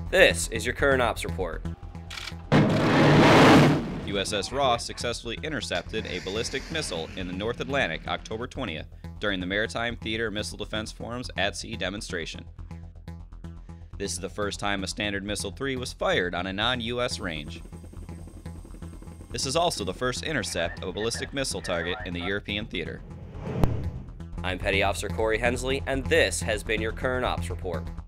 This is your current ops report. USS Ross successfully intercepted a ballistic missile in the North Atlantic October 20th during the Maritime Theater Missile Defense Forum's at-sea demonstration. This is the first time a Standard Missile-3 was fired on a non-U.S. range. This is also the first intercept of a ballistic missile target in the European theater. I'm Petty Officer Corey Hensley, and this has been your current ops report.